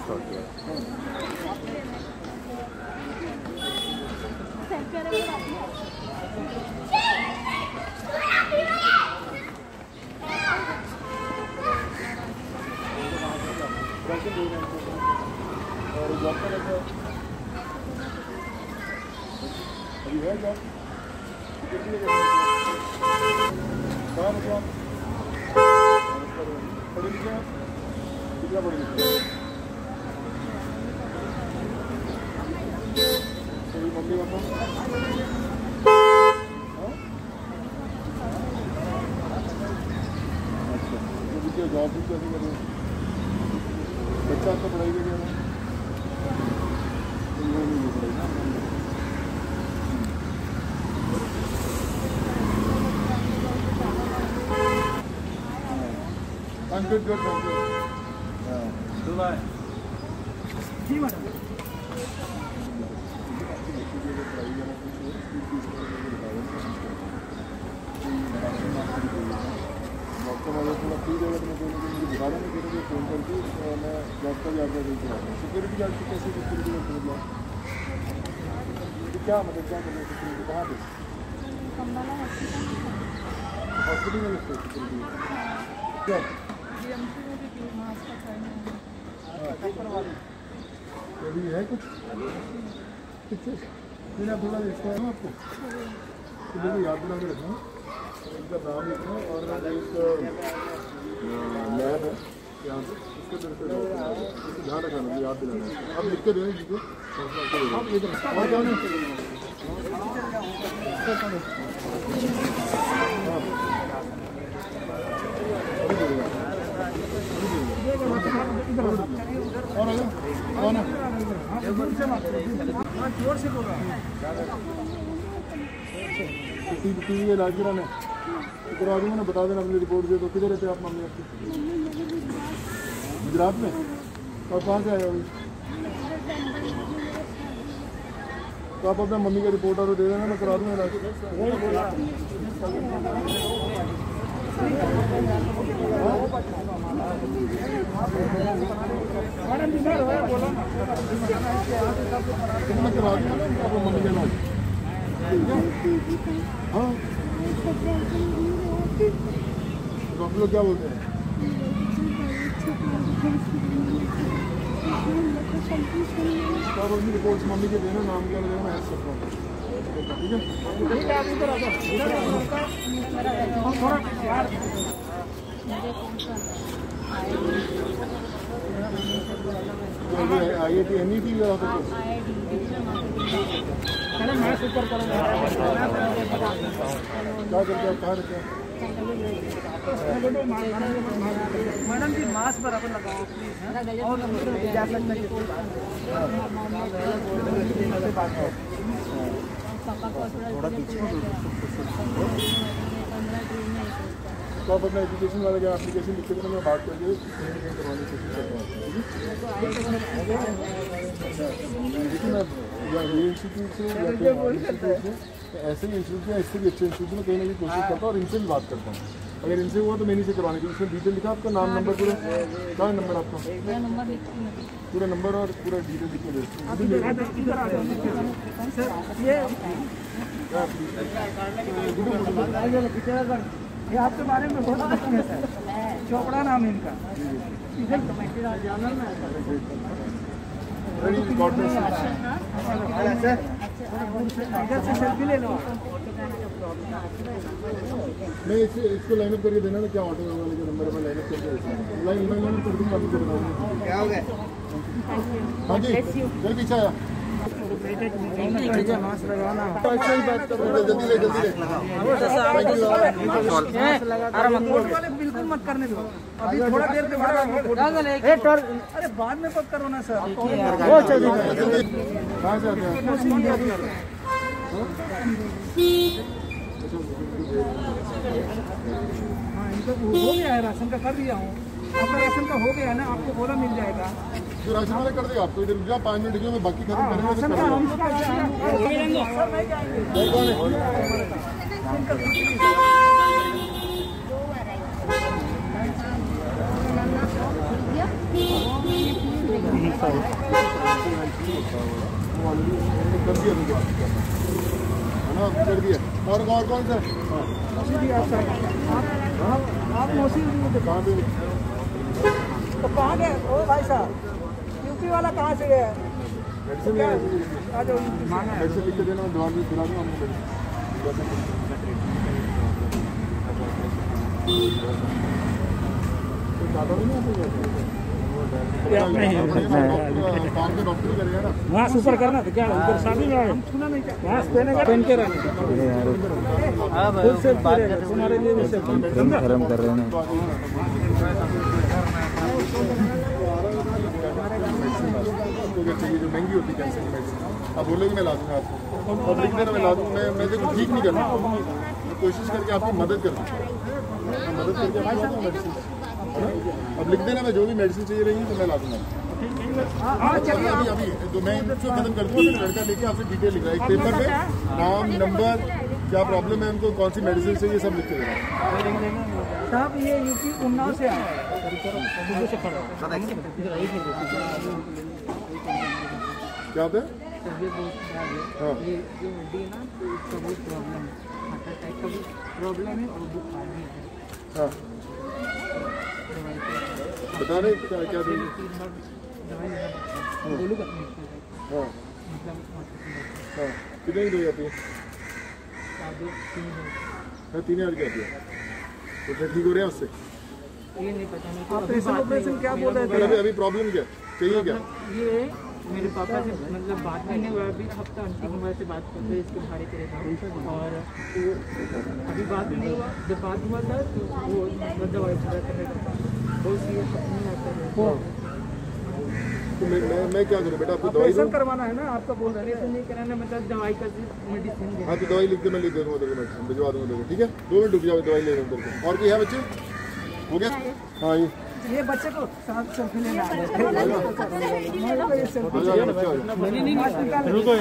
Start किया। और job का रहता है अभी है जॉब कितनी कहाँ मतलब आप पढ़े लिखे हैं कितना पढ़े लिखे सभी मम्मी पापा अच्छा तो देखिए जॉब भी कैसे करें बच्चा आपका पढ़ाई के लिए good, good, thank you. जी मैडम। डॉक्टर वाले थोड़ा फ्री जगह में मुझे बता दें कि फ़ोन करके मैं जॉब का भी आपका देख रहा हूँ। सिक्योरिटी गार्ड की कैसे सिक्योरिटी गार्ड मतलब क्या सिक्योरिटी कहाँ पे हॉस्पिटल में सिक्योरिटी क्या अभी है कुछ फिर आप थोड़ा देखते हैं आपको तो बिल्कुल याद बना के रखना इनका नाम लिखना और एक लैब है यहाँ पे उसके तरफ ध्यान रखना मुझे याद दिलाना आप लिख के दें जिसको जोर से बोल रहा हूँ टीवी इलाज कराने करवा दूँगा ना बता देना अपनी रिपोर्ट दे तो किधर रहते आप मम्मी आपकी गुजरात में तो आप कहाँ से आए अभी तो आप अपना मम्मी का रिपोर्ट और दे देना मैं करा दूँगा इलाज मैं करवा दूँगा ना आपको मम्मी का इलाज हाँ डॉक्टर लोग क्या बोलते हैं तो आप अपनी रिपोर्ट्स मम्मी के देना नाम क्या लगेगा मैं ऐड सकता हूँ ठीक है IIT NET लगा तो मैं सुपर करूँगा क्या करते हैं कहाँ रहते हैं मैडम जी मास्क बराबर लगाओ प्लीज तो आप अपना एजुकेशन वाले का एप्लीकेशन लिख के मैं बात करके करवाने की कोशिश करता हूँ लेकिन ये इंस्टीट्यूट से ऐसे ही इंस्टीट्यूट या इससे भी अच्छे इंस्टीट्यूट में कहीं ना कहीं कोशिश करता हूँ और इनसे भी बात करता हूँ अगर इनसे हुआ तो मैंने से करवाने की इसमें डिटेल लिखा आपका नाम नंबर पूरा क्या नंबर आपका पूरा नंबर और पूरा डिटेल लिख के ये आपके बारे में बहुत अच्छा है सर चोपड़ा नाम है इनका जर्नल में इधर से सेल्फी ले लो नहीं इसको लाइनअप करके देना ना क्या ऑटो वाले के नंबर में लाइनअप करके लाइनअप कर दूँगा आपको क्या हो गया हाँ जी चल पीछे आया मास्क लगाना अच्छा ही बात करो जल्दी ले बिल्कुल मत करने दो अभी थोड़ा देर के बाद अरे बाद में पक करो ना सर कहाँ से आते हैं हाँ इनको हो गया है राशन का कर दिया हूँ आपका राशन का हो गया ना आपको बोला मिल जाएगा जो राशन वाले कर देगा आपको इधर 5 मिनट में बाकी खत्म करेंगे ऐसा है कर दिया मुझे है ना, कर दिया। और कौन सा आप मौसी कहाँ पे तो कहाँ गए ओ भाई साहब? यूपी वाला कहाँ से गया? मेडिसिन लिख के देना, मैं दवा भी दिला दूँगा। वहाँ सुपर करना तो क्या उधर शादी में वहाँ पहन के रहना तुम्हारे लिए गरम कर रहे हैं। चाहिए जो महंगी होती है कैंसर की मेडिसिन, अब बोलोगे मैं ला दूँगा आपको, और लिख देना मैं ला दूँगा। मैं देखो ठीक नहीं करना, कोशिश करके आपकी मदद करूँ, मदद करके आपको मेडिसिन है ना। अब लिख देना, मैं जो भी मेडिसिन चाहिए रहेगी तो मैं ला दूँगा। अभी तो मैं इनको खत्म कर दूँगा, फिर लड़का लेके आपसे डिटेल लिख रहा है एक पेपर पे, नाम नंबर क्या प्रॉब्लम है उनको, कौन सी मेडिसिन चाहिए, सब लिख के देना। साहब ये यूपी उन्नाव से आया क्या होता है? हाँ ये जो हड्डी है ना इसका बहुत प्रॉब्लम है, हार्ट अटैक का भी प्रॉब्लम है और बुखार भी है। हाँ बता रहे क्या क्या देंगे? दवाई हाँ हाँ कितने की दवाई आती है? 3,000 की आती है। तो फिर ठीक हो रहे हैं उससे? ये नहीं पता ऑपरेशन क्या बोल रहे थे? अभी प्रॉब्लम क्या चाहिए क्या? ये मेरे पापा से मतलब बात नहीं हुआ, अभी हफ्ता अंतिम हुआ से बात करते हैं इसके बारे में, और अभी बात नहीं हुआ। जब बात हुआ था तो वो मतलब दवाई चला करने का बहुत ये नहीं आता है। तो मैं क्या करूँ बेटा, आपको दवाई दूँ? करवाना है ना आपका, बोल रहे हैं नहीं कराना, मतलब दवाई का मेडिसिन। हाँ तो दवाई लिख दे, मैं लिख दे दूँगा तेरे को, मेडिसिन भिजवा दूँगा तेरे को, ठीक है? 2 मिनट रुक जाओ, दवाई ले रहा हूँ तेरे को। और कोई है बच्चे? हो गया? हाँ ये बच्चे को साथ सेल्फी लेना है। रुको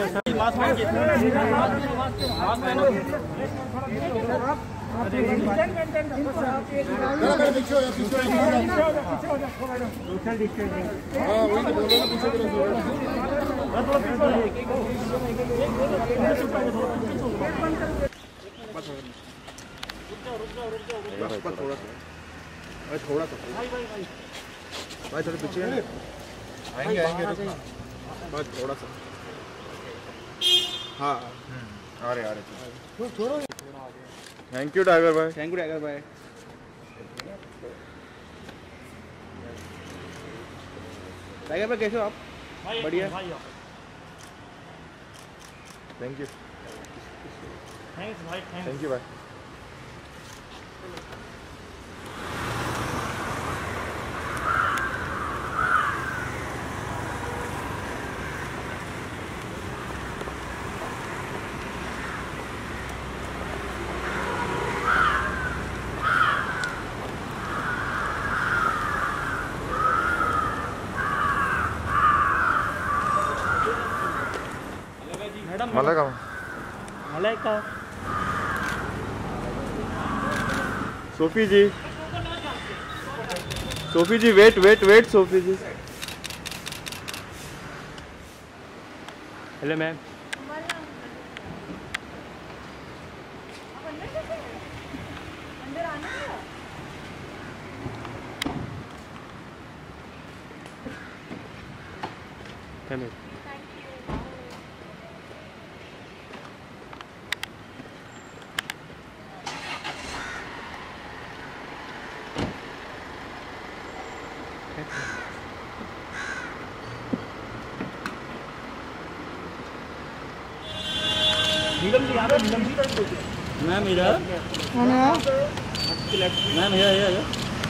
थोड़ा सा भाई, थोड़े पीछे आएंगे बस थोड़ा सा। हाँ आ रहे थैंक यू टाइगर भाई, थैंक यू टाइगर भाई। टाइगर भाई कैसे हो आप? बढ़िया, थैंक यू थैंक यू भाई। Malaika Sophie ji wait Sophie ji. Hello ma'am. Ma'am इधर मैम here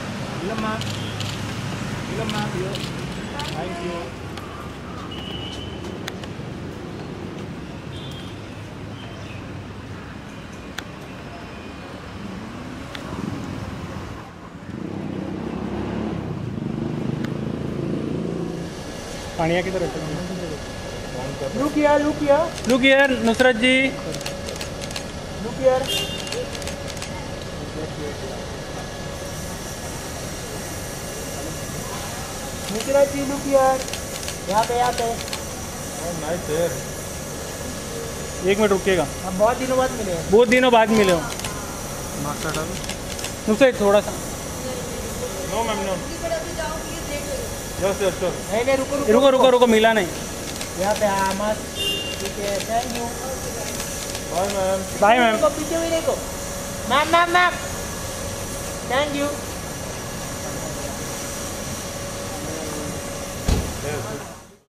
थैंक यू। पानिया की तरफ लुक यार नुसरत जी, लुक यार। नुसरत जी लुक यार। यहाँ पे नाइस यार। 1 मिनट रुकिएगा। हम बहुत दिनों बाद मिले हैं। बहुत दिनों बाद मिले हो। नाश्ता डालो। मुझसे थोड़ा सा। No ma'am no. Yes yes sure. नहीं रुको रुको रुको रुको, मिला नहीं। यहाँ पे मस्त। ठीक है, thank you. Bye ma'am. Bye ma'am. पीछे हुई देखो। Ma'am thank you. यस।